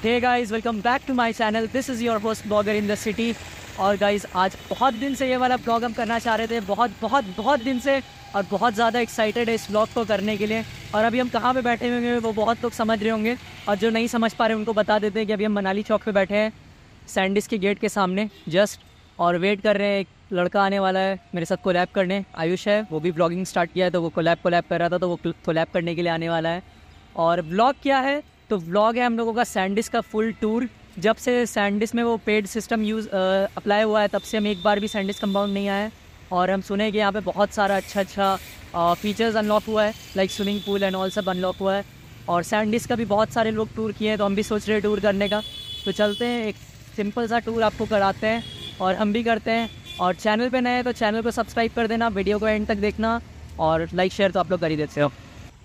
Hey guys, welcome back to my channel. This is your host blogger in the city. और guys, आज बहुत दिन से ये वाला ब्लॉग हम करना चाह रहे थे, बहुत दिन से, और बहुत ज़्यादा एक्साइटेड है इस ब्लॉग को करने के लिए। और अभी हम कहाँ पे बैठे होंगे वो बहुत लोग समझ रहे होंगे, और जो नहीं समझ पा रहे उनको बता देते हैं कि अभी हम मनाली चौक पे बैठे हैं, सैंडिस के गेट के सामने जस्ट, और वेट कर रहे हैं। एक लड़का आने वाला है मेरे साथ कोलैब करने, आयुष है, वो भी ब्लॉगिंग स्टार्ट किया है, तो वो कोलैब कर रहा था, तो वो कोलैब करने के लिए आने वाला है। और ब्लॉग क्या है, तो व्लॉग है हम लोगों का सैंडिस का फुल टूर। जब से सैंडिस में वो पेड सिस्टम अप्लाई हुआ है, तब से हम एक बार भी सैंडिस कंपाउंड नहीं आए। और हम सुने कि यहाँ पे बहुत सारा अच्छा फीचर्स अनलॉक हुआ है, like swimming pool and all सब अनलॉक हुआ है। और सैंडिस का भी बहुत सारे लोग टूर किए हैं, तो हम भी सोच रहे हैं टूर करने का। तो चलते हैं, एक सिंपल सा टूर आपको कराते हैं और हम भी करते हैं। और चैनल पे नए हैं तो चैनल को सब्सक्राइब कर देना, वीडियो को एंड तक देखना, और लाइक शेयर तो आप लोग कर ही देते हो।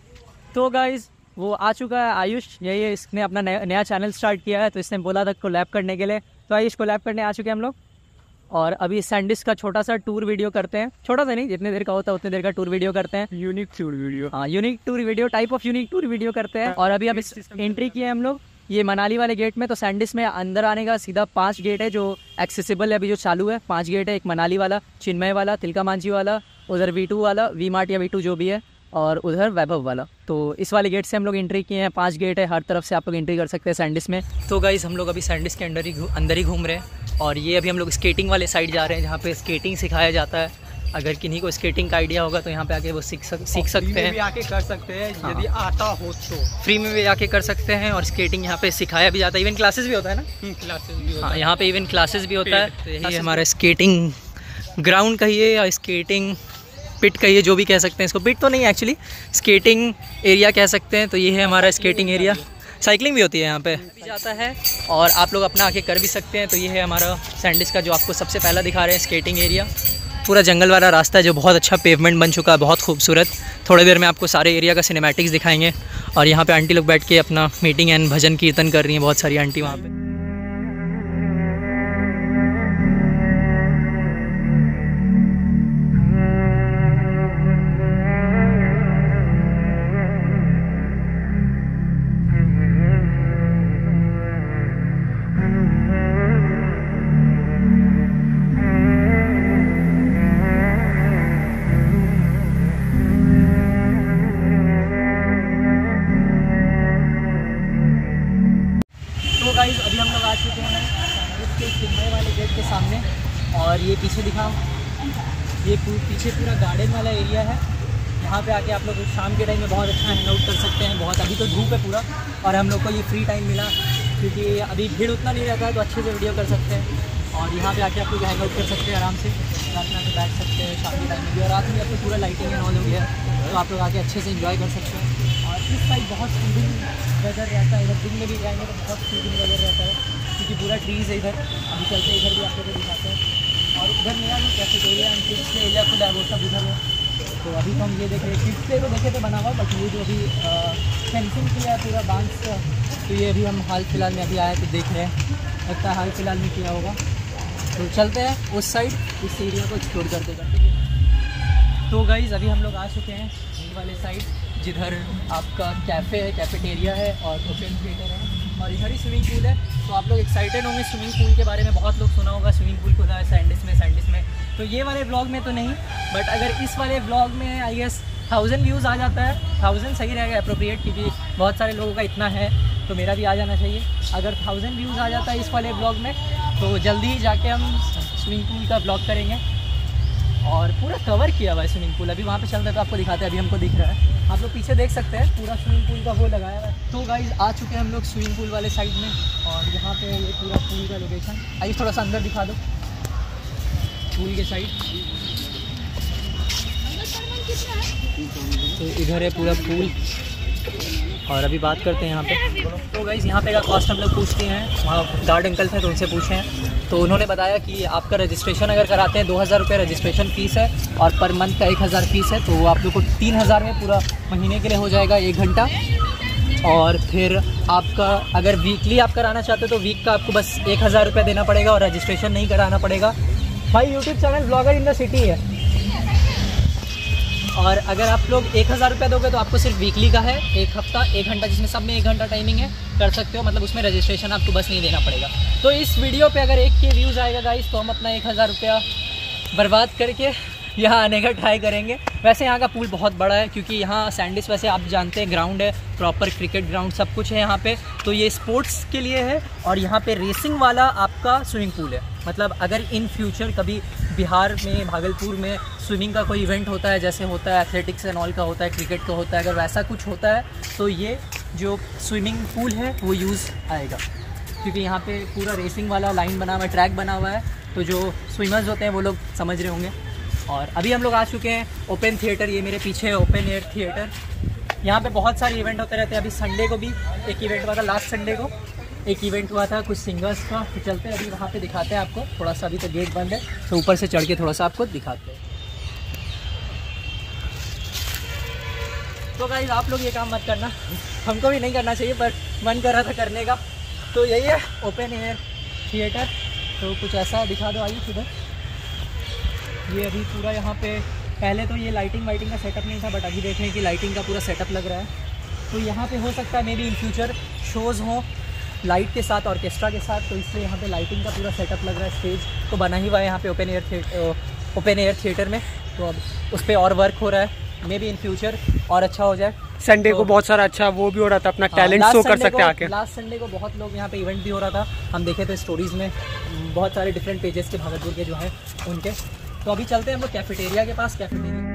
तो गाइज़, वो आ चुका है आयुष, यही है, इसने अपना नया चैनल स्टार्ट किया है, तो इसने बोला था कोलैब करने के लिए, तो आयुष कोलैब करने आ चुके हैं हम लोग। और अभी सैंडिस का छोटा सा टूर वीडियो करते हैं, छोटा सा नहीं, जितने देर का होता है उतने देर का टूर वीडियो करते हैं। यूनिक टूर वीडियो, हाँ, unique tour video, type of unique tour video करते हैं। और अभी एंट्री किए हम लोग ये मनाली वाले गेट में। तो सैंडिस में अंदर आने का सीधा 5 गेट है जो एक्सेसिबल है, अभी जो चालू है 5 गेट है। एक मनाली वाला, चिन्मय वाला, तिलका मांझी वाला, उधर V2 वाला, वी मार्ट या V2 जो भी है, और उधर वैभव वाला। तो इस वाले गेट से हम लोग एंट्री किए हैं। 5 गेट है, हर तरफ से आप लोग एंट्री कर सकते हैं सैंडिस में। तो गाइस, हम लोग अभी सैंडिस के अंदर ही घूम रहे हैं। और ये अभी हम लोग स्केटिंग वाले साइड जा रहे हैं, जहाँ पे स्केटिंग सिखाया जाता है। अगर किन्हीं को स्केटिंग का आइडिया होगा तो यहाँ पे आके वो सीख सकते हैं, भी आके कर सकते हैं। हाँ। यदि आता हो तो फ्री में भी आके कर सकते हैं। और स्केटिंग यहाँ पे सिखाया भी जाता है, इवन क्लासेस भी होता है ना, क्लासेस भी होता हाँ, यहाँ पे इवन क्लासेस भी होता है। तो यही हमारा स्केटिंग ग्राउंड कहिए या स्केटिंग पिट कहिए, जो भी कह सकते हैं इसको। पिट तो नहीं, एक्चुअली स्केटिंग एरिया कह सकते हैं। तो ये है हमारा स्केटिंग एरिया, साइकिलिंग भी होती है यहाँ पे भी जाता है, और आप लोग अपना आके कर भी सकते हैं। तो ये है हमारा सैंडिस का, जो आपको सबसे पहला दिखा रहे हैं, स्केटिंग एरिया। पूरा जंगल वाला रास्ता है, जो बहुत अच्छा पेवमेंट बन चुका है, बहुत खूबसूरत। थोड़ी देर में आपको सारे एरिया का सिनेमैटिक्स दिखाएंगे। और यहाँ पे आंटी लोग बैठ के अपना मीटिंग एंड भजन कीर्तन कर रही हैं, बहुत सारी आंटी वहाँ पे। तो गाइस, अभी हम लोग आ चुके हैं इसके चिन्मय वाले गेट के सामने। और ये पीछे दिखाओ, ये पीछे पूरा गार्डन वाला एरिया है। यहाँ पे आके आप लोग शाम के टाइम में बहुत अच्छा हैंग आउट कर सकते हैं। बहुत अभी तो धूप है पूरा, और हम लोग को ये फ्री टाइम मिला क्योंकि अभी भीड़ उतना नहीं रहता है, तो अच्छे से वीडियो कर सकते हैं। और यहाँ पे आके आप लोग हैंग आउट कर सकते हैं आराम से, रात में बैठ सकते हैं शाम के टाइम में भी। और रात में अब तो पूरा लाइटिंग एंड ऑल हो गया है, तो आप लोग आके अच्छे से एंजॉय कर सकते हैं। और इस साइड बहुत सूदिंग वेदर रहता है, इधर दिन में भी जाएंगे तो बहुत सूदिंग वेदर रहता है, क्योंकि पूरा ट्रीज़ है इधर। अभी चलते हैं, इधर भी आप लोग को दिखाते हैं। और उधर मेरा जो कैफेटेरिया एंड किड्स के एरिया खुला है, वो सब उधर है। तो अभी तो हम ये देख रहे हैं, किड्स पे तो देखे थे बना हुआ, बट ये जो अभी फेंसिंग किया है पूरा बांस का, तो ये अभी हम हाल फिलहाल में अभी आए तो देख रहे हैं, लगता है हाल फिलहाल में किया होगा। तो चलते हैं उस साइड, इस एरिया को एक्सप्लोर करते करते। तो गाइज़, अभी हम लोग आ चुके हैं ये वाले साइड, जिधर आपका कैफ़े है, कैफेटेरिया है, और ओपन थिएटर है, और इधर ही स्विमिंग पूल है। तो आप लोग एक्साइटेड होंगे स्विमिंग पूल के बारे में, बहुत लोग सुना होगा स्विमिंग पूल खुला है सैंडिस में। तो ये वाले ब्लॉग में तो नहीं, बट अगर इस वाले ब्लॉग में आई गेस 1000 व्यूज़ आ जाता है, 1000 सही रहेगा, अप्रोप्रिएट, क्योंकि बहुत सारे लोगों का इतना है, तो मेरा भी आ जाना चाहिए। अगर 1000 व्यूज़ आ जाता है इस वाले ब्लॉग में, तो जल्दी ही जाके हम स्विमिंग पूल का ब्लॉग करेंगे। और पूरा कवर किया हुआ है स्विमिंग पूल, अभी वहाँ पे चल रहा है तो आपको दिखाते हैं। अभी हमको दिख रहा है, आप लोग पीछे देख सकते हैं, पूरा स्विमिंग पूल का वो लगाया हुआ है। तो गाइज, आ चुके हैं हम लोग स्विमिंग पूल वाले साइड में, और यहाँ पे ये पूरा पूल का लोकेशन। आइए थोड़ा सा अंदर दिखा दो पूल के साइड। तो इधर है पूरा पूल, और अभी बात करते हैं यहाँ पे। तो गाइज़, यहाँ पे का कॉस्ट हम लोग पूछते हैं, वहाँ गार्ड अंकल थे तो उनसे पूछे हैं, तो उन्होंने बताया कि आपका रजिस्ट्रेशन अगर कराते हैं 2000 रुपये रजिस्ट्रेशन फ़ीस है, और पर मंथ का 1000 फीस है। तो वो आप लोग को 3000 में पूरा महीने के लिए हो जाएगा, 1 घंटा। और फिर आपका अगर वीकली आप कराना चाहते हो तो वीक का आपको बस 1000 रुपये देना पड़ेगा, और रजिस्ट्रेशन नहीं कराना पड़ेगा। भाई YouTube channel blogger in the city है। और अगर आप लोग 1000 रुपये दोगे तो आपको सिर्फ वीकली का है, 1 हफ्ता 1 घंटा, जिसमें सब में 1 घंटा टाइमिंग है। कर सकते हो, मतलब उसमें रजिस्ट्रेशन आपको बस नहीं देना पड़ेगा। तो इस वीडियो पे अगर 1K व्यूज़ आएगा गाइस तो हम अपना 1000 रुपया बर्बाद करके यहाँ आने का ट्राई करेंगे। वैसे यहाँ का पूल बहुत बड़ा है क्योंकि यहाँ सैंडिस वैसे आप जानते हैं ग्राउंड है, प्रॉपर क्रिकेट ग्राउंड सब कुछ है यहाँ पे। तो ये स्पोर्ट्स के लिए है और यहाँ पे रेसिंग वाला आपका स्विमिंग पूल है। मतलब अगर इन फ्यूचर कभी बिहार में, भागलपुर में स्विमिंग का कोई इवेंट होता है, जैसे होता है एथलेटिक्स एंड ऑल का होता है, क्रिकेट का होता है, अगर वैसा कुछ होता है तो ये जो स्विमिंग पूल है वो यूज़ आएगा। क्योंकि यहाँ पे पूरा रेसिंग वाला लाइन बना हुआ है, ट्रैक बना हुआ है, तो जो स्विमर्स होते हैं वो लोग समझ रहे होंगे। और अभी हम लोग आ चुके हैं ओपन थिएटर, ये मेरे पीछे है ओपन एयर थिएटर। यहाँ पे बहुत सारे इवेंट होते रहते हैं। अभी संडे को भी एक इवेंट हुआ था, लास्ट संडे को एक इवेंट हुआ था कुछ सिंगर्स का। तो चलते हैं अभी वहाँ पे दिखाते हैं आपको, थोड़ा सा अभी तो गेट बंद है तो ऊपर से चढ़ के थोड़ा सा आपको दिखाते हैं। तो गाइस आप लोग ये काम मत करना, हमको भी नहीं करना चाहिए पर मन कर रहा था करने का। तो यही है ओपन एयर थिएटर। तो कुछ ऐसा दिखा दो, आइए किधर। ये अभी पूरा यहाँ पे, पहले तो ये लाइटिंग वाइटिंग का सेटअप नहीं था बट अभी देख रहे हैं कि लाइटिंग का पूरा सेटअप लग रहा है। तो यहाँ पे हो सकता है maybe in future shows हों लाइट के साथ, ऑर्केस्ट्रा के साथ, तो इसलिए यहाँ पे लाइटिंग का पूरा सेटअप लग रहा है। स्टेज तो बना ही हुआ है यहाँ पे ओपन एयर थिएटर में। तो अब उस पर और वर्क हो रहा है, मे बी इन फ्यूचर और अच्छा हो जाए। संडे तो को बहुत सारा अच्छा वो भी हो रहा था, अपना टैलेंट शो कर सकते हैं आके। लास्ट संडे को बहुत लोग यहाँ पे इवेंट भी हो रहा था, हम देखे थे स्टोरीज़ में, बहुत सारे डिफरेंट पेजेस के भागलपुर के जो हैं उनके। तो अभी चलते हैं हम लोग कैफेटेरिया के पास। कैफेटेरिया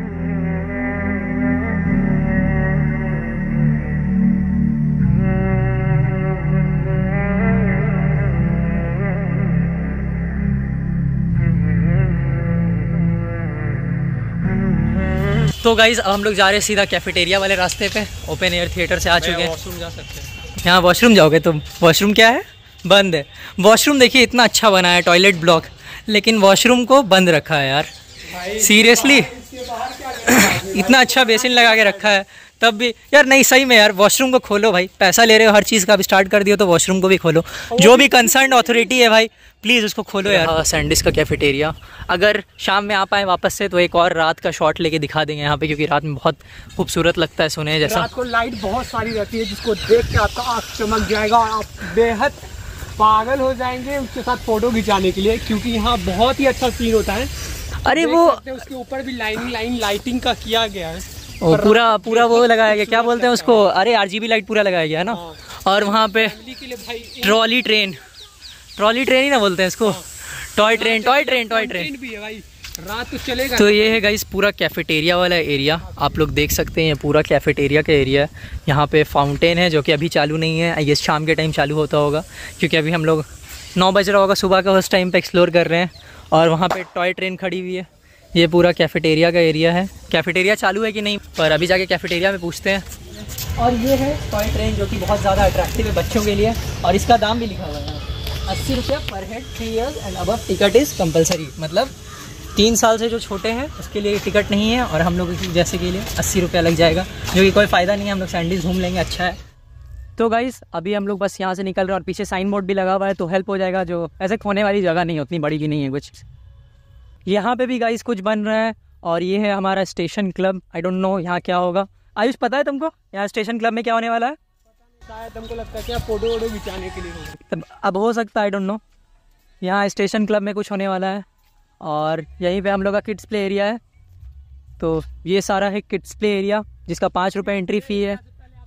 तो गाइज़ अब हम लोग जा रहे हैं सीधा कैफेटेरिया वाले रास्ते पे। ओपन एयर थिएटर से आ चुके हैं। वॉशरूम जा सकते हैं। यहाँ वॉशरूम जाओगे तो वॉशरूम क्या है, बंद है। वॉशरूम देखिए इतना अच्छा बना है, टॉयलेट ब्लॉक, लेकिन वॉशरूम को बंद रखा है यार। सीरियसली इतना अच्छा बेसिन लगा के रखा है तब भी यार, नहीं सही में यार वॉशरूम को खोलो भाई, पैसा ले रहे हो हर चीज़ का, अब स्टार्ट कर दियो तो वॉशरूम को भी खोलो। जो भी कंसर्न अथॉरिटी है भाई प्लीज़ उसको खोलो यार। हाँ, सैंडिस का कैफेटेरिया। अगर शाम में आ पाए वापस से तो एक और रात का शॉट लेके दिखा देंगे यहाँ पे, क्योंकि रात में बहुत खूबसूरत लगता है सोने जैसा। रात को लाइट बहुत सारी रहती है जिसको देख के आपका आँख चमक जाएगा और आप बेहद पागल हो जाएंगे उसके साथ फोटो खिंचाने के लिए, क्योंकि यहाँ बहुत ही अच्छा सीन होता है। अरे वो उसके ऊपर भी लाइन लाइटिंग का किया गया है। ओ, पूरा वो लगाया गया, क्या बोलते हैं उसको, अरे RGB लाइट पूरा लगाया गया है ना। और वहाँ पे ट्रॉली ट्रेन ही ना बोलते हैं इसको, टॉय ट्रेन भी है भाई, रात तो चलेगा। तो ये है गाइस पूरा कैफेटेरिया वाला एरिया, आप लोग देख सकते हैं। ये पूरा कैफेटेरिया का एरिया है। यहाँ पे फाउंटेन है जो कि अभी चालू नहीं है, ये शाम के टाइम चालू होता होगा क्योंकि अभी हम लोग 9 बज रहा होगा सुबह का, उस टाइम पे एक्सप्लोर कर रहे हैं। और वहाँ पे टॉय ट्रेन खड़ी हुई है। ये पूरा कैफेटेरिया का एरिया है। कैफेटेरिया चालू है कि नहीं पर अभी जाके कैफेटेरिया में पूछते हैं। और ये है टॉय ट्रेन जो कि बहुत ज़्यादा अट्रैक्टिव है बच्चों के लिए, और इसका दाम भी लिखा हुआ है 80 रुपया per head, 3 years and above ticket is compulsory. मतलब 3 साल से जो छोटे हैं उसके लिए टिकट नहीं है, और हम लोग जैसे के लिए 80 रुपया लग जाएगा, जो कि कोई फ़ायदा नहीं है। हम लोग सैंडिस घूम लेंगे, अच्छा है। तो गाइस अभी हम लोग बस यहाँ से निकल रहे हैं और पीछे साइन बोर्ड भी लगा हुआ है तो हेल्प हो जाएगा। जो ऐसे खोने वाली जगह नहीं है, उतनी बड़ी भी नहीं है कुछ। यहाँ पे भी गाइस कुछ बन रहा है। और ये है हमारा station club. I don't know यहाँ क्या होगा। आयुष पता है तुमको यहाँ स्टेशन क्लब में क्या होने वाला है? शायद तुमको लगता है कि फोटो वोटो खिंचाने के लिए तब अब हो सकता है, आई डोंट नो। यहाँ स्टेशन क्लब में कुछ होने वाला है और यहीं पे हम लोग का किड्स प्ले एरिया है। तो ये सारा है किड्स प्ले एरिया जिसका 5 रुपये एंट्री फ़ी है।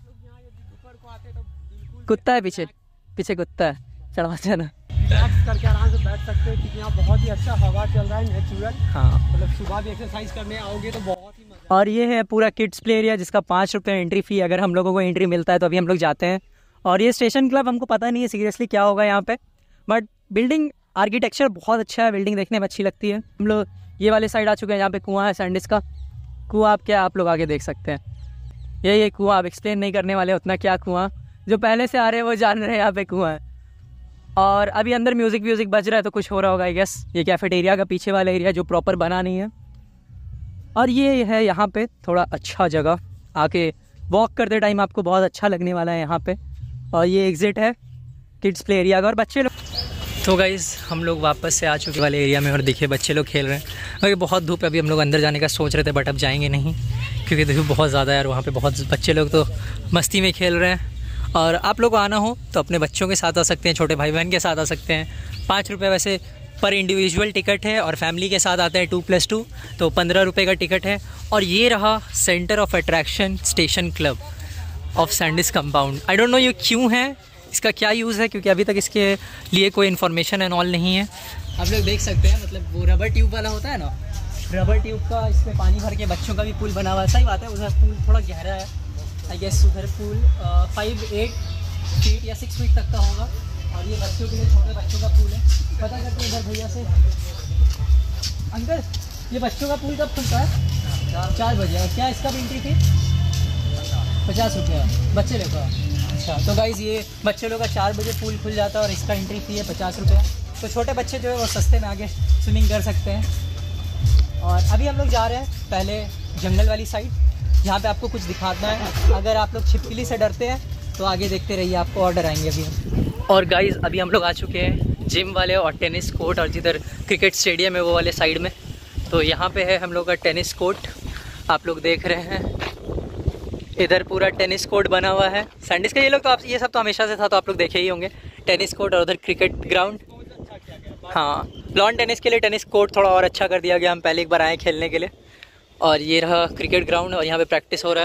कुत्ता है पीछे कुत्ता है, चढ़वा देना। रिलैक्स करके आराम से बैठ सकते हैं क्योंकि यहाँ बहुत ही अच्छा हवा चल रहा है, नेचुरल। हाँ, मतलब सुबह भी एक्सरसाइज करने आओगे तो बहुत ही मजा। और ये है पूरा किड्स प्ले एरिया जिसका 5 रुपये एंट्री फ़ी। अगर हम लोगों को एंट्री मिलता है तो अभी हम लोग जाते हैं। और ये स्टेशन क्लब हमको पता नहीं है सीरियसली क्या होगा यहाँ पे, बट बिल्डिंग आर्किटेक्चर बहुत अच्छा है, बिल्डिंग देखने में अच्छी लगती है। हम लोग ये वाले साइड आ चुके हैं, यहाँ पे कुआं है सैंडिस का। कुआं आप क्या आप लोग आगे देख सकते हैं। ये कुआं आप एक्सप्लेन नहीं करने वाले उतना, क्या कुआं, जो पहले से आ रहे हैं वो जान रहे हैं यहाँ पे कुआं है। और अभी अंदर म्यूज़िक बज रहा है तो कुछ हो रहा होगा आई गेस। ये कैफेटेरिया का पीछे वाला एरिया जो प्रॉपर बना नहीं है। और ये है यहाँ पे थोड़ा अच्छा जगह, आके वॉक करते टाइम आपको बहुत अच्छा लगने वाला है यहाँ पे। और ये एग्ज़िट है किड्स प्ले एरिया का। और बच्चे लोग तो गाइज़ हम लोग वापस से आ चुके वाले एरिया में और दिखे बच्चे लोग खेल रहे हैं। क्योंकि बहुत धूप है, अभी हम लोग अंदर जाने का सोच रहे थे बट अब जाएंगे नहीं क्योंकि धूप बहुत ज़्यादा है। और वहाँ पे बहुत बच्चे लोग तो मस्ती में खेल रहे हैं। और आप लोग आना हो तो अपने बच्चों के साथ आ सकते हैं, छोटे भाई बहन के साथ आ सकते हैं। 5 रुपये वैसे पर इंडिविजुअल टिकट है, और फैमिली के साथ आते हैं 2+2 तो 15 रुपये का टिकट है। और ये रहा centre of attraction station club of Sandis compound. I don't know ये क्यों है, इसका क्या यूज़ है, क्योंकि अभी तक इसके लिए कोई इन्फॉर्मेशन एंड ऑल नहीं है। आप लोग देख सकते हैं, मतलब वो रबर ट्यूब वाला होता है ना, रबर ट्यूब का इसमें पानी भर के बच्चों का भी पूल बना हुआ है। सही बात है, उधर पूल थोड़ा गहरा है, आई गेस उधर पूल 5-8 फीट या 6 फीट तक का होगा। और ये बच्चों के लिए, छोटे बच्चों का पूल है। पता करते हैं इधर भैया से, अंकल ये बच्चों का पूल कब खुलता है? 4 बजे। और क्या इसका भी एंट्री फी? 50 रुपया बच्चे लोग का। अच्छा, तो गाइज़ ये बच्चे लोग का 4 बजे पूल खुल जाता है और इसका एंट्री फी है 50 रुपया। तो छोटे बच्चे जो है वो सस्ते में आगे स्विमिंग कर सकते हैं। और अभी हम लोग जा रहे हैं पहले जंगल वाली साइड, जहाँ पे आपको कुछ दिखाना है। अगर आप लोग छिपकली से डरते हैं तो आगे देखते रहिए, आपको ऑर्डर आएंगे अभी हम। और गाइज़ अभी हम लोग आ चुके हैं जिम वाले और टेनिस कोर्ट, और जिधर क्रिकेट स्टेडियम है वो वाले साइड में। तो यहाँ पे है हम लोग का टेनिस कोर्ट, आप लोग देख रहे हैं। इधर पूरा टेनिस कोर्ट बना हुआ है सैंडिस का। ये लोग तो आप, ये सब तो हमेशा से था, तो आप लोग देखे ही होंगे। टेनिस कोर्ट और उधर क्रिकेट ग्राउंड। हाँ, लॉन टेनिस के लिए टेनिस कोर्ट थोड़ा और अच्छा कर दिया गया, हम पहले एक बार आए खेलने के लिए। और ये रहा क्रिकेट ग्राउंड, और यहाँ पे प्रैक्टिस हो रहा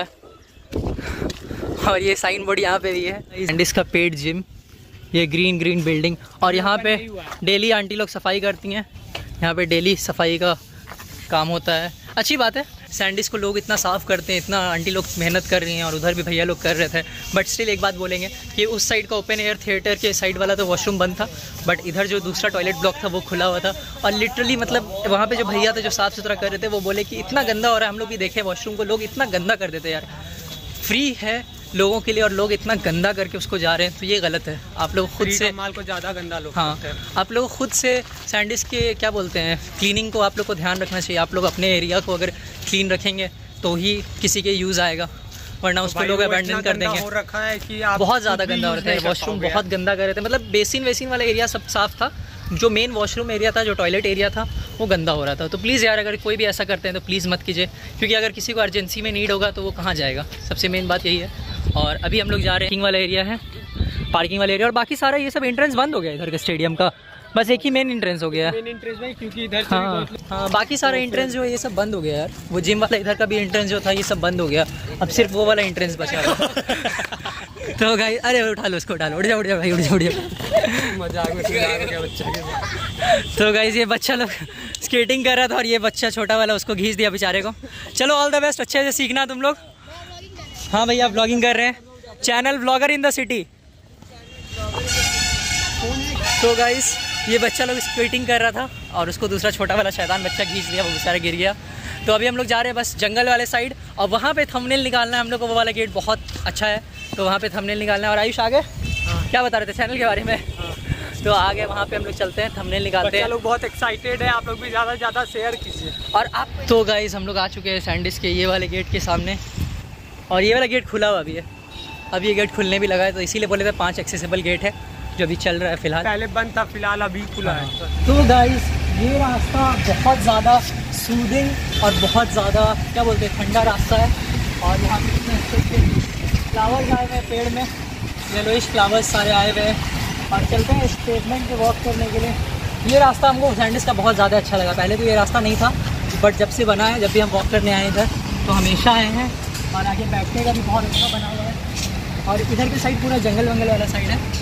है। और ये साइन बोर्ड यहाँ पे भी है, सैंडिस का पेड जिम। ये ग्रीन ग्रीन बिल्डिंग, और यहाँ पे डेली आंटी लोग सफाई करती हैं। यहाँ पे डेली सफाई का काम होता है, अच्छी बात है। सैंडिस को लोग इतना साफ़ करते हैं, इतना आंटी लोग मेहनत कर रही हैं, और उधर भी भैया लोग कर रहे थे। बट स्टिल एक बात बोलेंगे कि उस साइड का ओपन एयर थिएटर के साइड वाला तो वॉशरूम बंद था, बट इधर जो दूसरा टॉयलेट ब्लॉक था वो खुला हुआ था। और लिटरली मतलब वहाँ पे जो भैया थे जो साफ़ सुथरा कर रहे थे, वो बोले कि इतना गंदा हो रहा है। हम लोग भी देखे वॉशरूम को, लोग इतना गंदा कर देते यार। फ्री है लोगों के लिए और लोग इतना गंदा करके उसको जा रहे हैं, तो ये गलत है। आप लोग खुद से माल को ज़्यादा गंदा लोग, हाँ, आप लोग खुद से सैंडिस के क्या बोलते हैं, क्लीनिंग को आप लोग को ध्यान रखना चाहिए। आप लोग अपने एरिया को अगर क्लीन रखेंगे तो ही किसी के यूज़ आएगा, वरना उसको लोग अबैंडन कर देंगे। हो रखा है कि आप बहुत ज़्यादा गंदा हो रहा है, वॉशरूम बहुत गंदा कर रहे थे। मतलब बेसिन वेसिन वाला एरिया सब साफ़ था, जो मेन वॉशरूम एरिया था, जो टॉयलेट एरिया था, वो गंदा हो रहा था। तो प्लीज़ यार, अगर कोई भी ऐसा करते हैं तो प्लीज़ मत कीजिए, क्योंकि अगर किसी को अर्जेंसी में नीड होगा तो वो कहाँ जाएगा, सबसे मेन बात यही है। और अभी हम लोग जा रहे हैं, पार्किंग वाला एरिया है, पार्किंग वाला एरिया, और बाकी सारा ये सब एंट्रेंस बंद हो गया इधर के स्टेडियम का। बस एक ही मेन एंट्रेंस हो गया, मेन एंट्रेंस में, क्योंकि इधर से हाँ, बाकी सारा एंट्रेंस जो है ये सब बंद हो गया यार। वो जिम वाला इधर का भी एंट्रेंस जो था ये सब बंद हो गया, अब सिर्फ वो वाला एंट्रेंस बचा है। तो गाइस, अरे उठा लो उसको, उठा लो, उठ जाओ भाई, उठ जाओ। मजाक में बच्चा के। तो गाइस ये बच्चा लोग स्केटिंग कर रहा था, और ये बच्चा छोटा वाला उसको घींच दिया बेचारे को। चलो ऑल द बेस्ट, अच्छे से सीखना तुम लोग। हाँ भैया, ब्लॉगिंग कर रहे हैं, channel blogger in the city. तो गाइस ये बच्चा लोग स्केटिंग कर रहा था, और उसको दूसरा छोटा वाला शैतान बच्चा खींच दिया, वो बेचारा गिर गया। तो अभी हम लोग जा रहे हैं बस जंगल वाले साइड, और वहाँ पे थंबनेल निकालना है हम लोग को। वो वाला गेट बहुत अच्छा है, तो वहाँ पे थंबनेल निकालना है। और आयुष आगे क्या बता रहे थे चैनल के बारे में? तो आगे वहाँ पे हम लोग चलते हैं, थंबनेल निकालते हैं। लोग बहुत एक्साइटेड है, आप लोग भी ज़्यादा से ज़्यादा शेयर कीजिए। और आप तो गाइस हम लोग आ चुके हैं सैंडिस के ये वाले गेट के सामने, और ये वाला गेट खुला हुआ भी है। अब ये गेट खुलने भी लगा है, तो इसीलिए बोले थे 5 एक्सेसिबल गेट है जो अभी चल रहा है फिलहाल। पहले बंद था, फिलहाल अभी खुला है। तो गाइस ये रास्ता बहुत ज़्यादा सूदिंग और बहुत ज़्यादा क्या बोलते हैं, ठंडा रास्ता है। और यहाँ पे कितने अच्छे फ्लावर्स आए हुए हैं पेड़ में, येलोइश फ्लावर्स सारे आए हुए हैं। और चलते हैं इस पेवमेंट पे वॉक करने के लिए। ये रास्ता हमको सैंडिस का बहुत ज़्यादा अच्छा लगा। पहले तो ये रास्ता नहीं था, बट जब से बना है, जब भी हम वॉक करने आए इधर तो हमेशा आए हैं। और आगे बैठने का भी बहुत अच्छा बना हुआ है, और इधर की साइड पूरा जंगल वंगल वाला साइड है।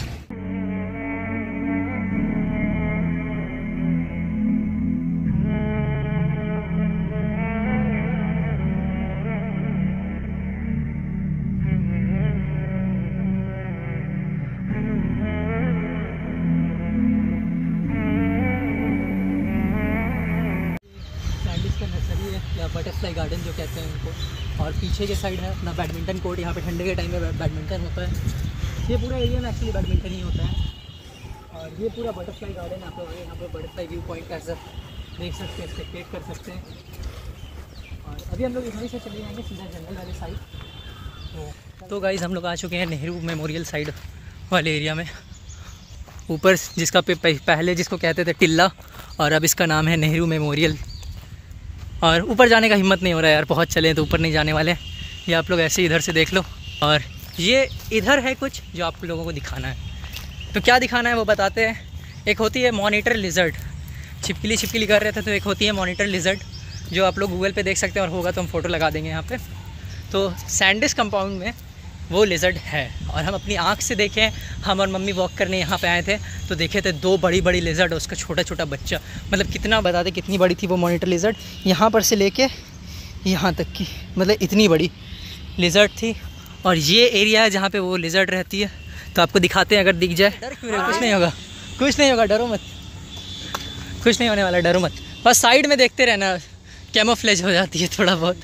या बटरफ्लाई गार्डन जो कहते हैं उनको। और पीछे के साइड है अपना बैडमिंटन कोर्ट, यहाँ पे ठंडे के टाइम में बैडमिंटन होता है। ये पूरा एरिया में एक्चुअली बैडमिंटन ही होता है। और ये पूरा बटरफ्लाई गार्डन आप लोग यहाँ पर बटरफ्लाई व्यू पॉइंट का ऐसा देख सकते हैं, स्पेक्टेट कर सकते हैं। और अभी हम लोग इधर से चले जाएंगे सीधा जंगल वाले साइड। तो गाइस हम लोग आ चुके हैं नेहरू मेमोरियल साइड वाले एरिया में, ऊपर जिसका पहले जिसको कहते थे टिल्ला, और अब इसका नाम है नेहरू मेमोरियल। और ऊपर जाने का हिम्मत नहीं हो रहा है यार, बहुत चले तो ऊपर नहीं जाने वाले। ये आप लोग ऐसे इधर से देख लो। और ये इधर है कुछ जो आप लोगों को दिखाना है। तो क्या दिखाना है वो बताते हैं। एक होती है मॉनिटर लिजर्ड, छिपकली कर रहे थे, तो एक होती है मॉनिटर लिजर्ड जो आप लोग गूगल पे देख सकते हैं, और होगा तो हम फोटो लगा देंगे यहाँ पे। तो सैंडिस कंपाउंड में वो लिजर्ड है, और हम अपनी आँख से देखें, हम और मम्मी वॉक करने यहाँ पे आए थे तो देखे थे 2 बड़ी लिजर्ड और उसका छोटा बच्चा। मतलब कितना बताते कितनी बड़ी थी वो मॉनिटर लिजर्ड, यहाँ पर से लेके यहाँ तक की, मतलब इतनी बड़ी लिजर्ड थी। और ये एरिया है जहाँ पे वो लिजर्ड रहती है, तो आपको दिखाते हैं अगर दिख जाए। डर क्यों रहे? कुछ नहीं होगा, डरो मत, कुछ नहीं होने वाला, डरो मत। बस साइड में देखते रहना, कैमोफ्लेज हो जाती है थोड़ा बहुत।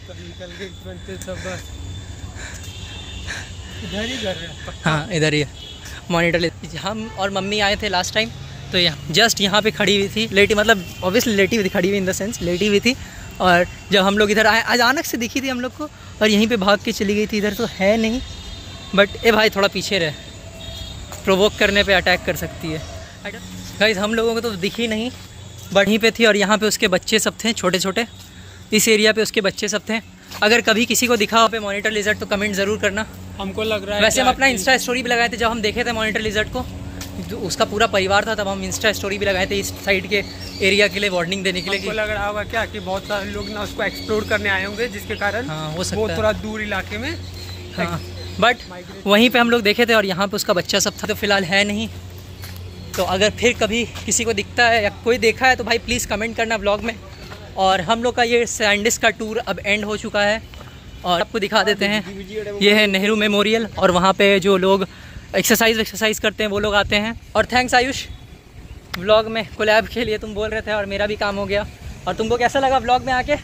इधर ही कर रहे हैं। हाँ इधर ही है मॉनिटर। हम और मम्मी आए थे लास्ट टाइम, तो यहाँ जस्ट यहाँ पे खड़ी हुई थी, लेटी, मतलब ऑब्वियसली लेटी हुई थी, खड़ी हुई इन द सेंस लेटी हुई थी। और जब हम लोग इधर आए, अचानक से दिखी थी हम लोग को, और यहीं पे भाग के चली गई थी। इधर तो है नहीं, बट ए भाई थोड़ा पीछे रहे, प्रोवोक करने पे अटैक कर सकती है। गाइस हम लोगों को तो दिखी नहीं, बट यहीं पे थी, और यहाँ पे उसके बच्चे सब थे छोटे छोटे। इस एरिया पे उसके बच्चे सब थे। अगर कभी किसी को दिखा हो पे मॉनिटर लिजर्ड तो कमेंट ज़रूर करना। हमको लग रहा है, वैसे हम अपना इंस्टा स्टोरी भी लगाए थे जब हम देखे थे मॉनिटर लिजर्ड को, जो उसका पूरा परिवार था, तब हम इंस्टा स्टोरी भी लगाए थे इस साइड के एरिया के लिए, वार्निंग देने के लिए। हमको लग रहा होगा क्या कि बहुत सारे लोग ना उसको एक्सप्लोर करने आए होंगे, जिसके कारण हाँ हो सकता वो है, थोड़ा दूर इलाके में। हाँ बट वहीं पे हम लोग देखे थे, और यहाँ पे उसका बच्चा सब था। तो फिलहाल है नहीं, तो अगर फिर कभी किसी को दिखता है या कोई देखा है तो भाई प्लीज़ कमेंट करना ब्लॉग में। और हम लोग का ये सैंडिस का टूर अब एंड हो चुका है, और आपको दिखा देते हैं। ये है नेहरू मेमोरियल, और वहाँ पे जो लोग एक्सरसाइज करते हैं वो लोग आते हैं। और थैंक्स आयुष, व्लॉग में कोलैब के लिए तुम बोल रहे थे, और मेरा भी काम हो गया। और तुमको कैसा लगा व्लॉग में आके?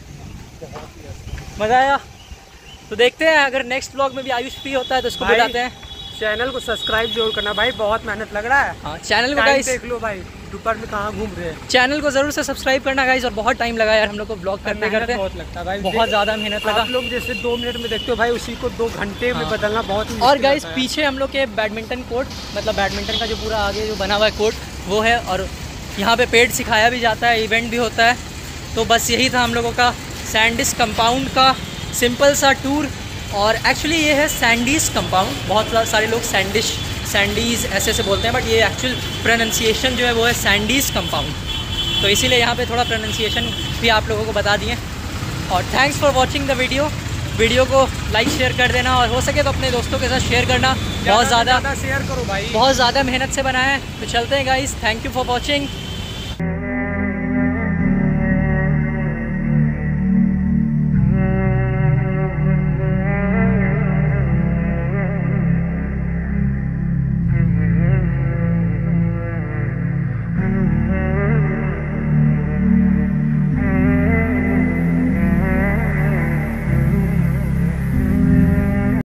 मज़ा आया? तो देखते हैं अगर नेक्स्ट व्लॉग में भी आयुष फ्री होता है तो इसको बुलाते हैं। चैनल को सब्सक्राइब जरूर करना भाई, बहुत मेहनत लग रहा है। हाँ चैनल को गाइस देख लो भाई, दोपहर में कहाँ घूम रहे हैं। चैनल को ज़रूर से सब्सक्राइब करना गाइस। और बहुत टाइम लगा यार हम लोग को ब्लॉग करते बहुत लगता है भाई, बहुत ज़्यादा मेहनत लगा। आप लोग जैसे 2 मिनट में देखते हो भाई, उसी को 2 घंटे में बदलना बहुत ही। और गाइस पीछे हम लोग के बैडमिंटन कोर्ट, मतलब बैडमिंटन का जो पूरा आगे जो बना हुआ है कोर्ट वो है, और यहाँ पे पेड सिखाया भी जाता है, इवेंट भी होता है। तो बस यही था हम लोगों का सैंडिस कंपाउंड का सिंपल सा टूर। और एक्चुअली ये है सैंडीज़ कंपाउंड, बहुत सारे लोग सैंडीज़ ऐसे बोलते हैं, बट ये एक्चुअल प्रोनंसिएशन जो है वो है सैंडीज़ कंपाउंड। तो इसीलिए यहाँ पे थोड़ा प्रोनंसिएशन भी आप लोगों को बता दिए। और thanks for watching the video को लाइक शेयर कर देना, और हो सके तो अपने दोस्तों के साथ शेयर करना। बहुत ज़्यादा शेयर करो भाई, बहुत ज़्यादा मेहनत से बनाया है। तो चलते हैं guys, thank you for watching.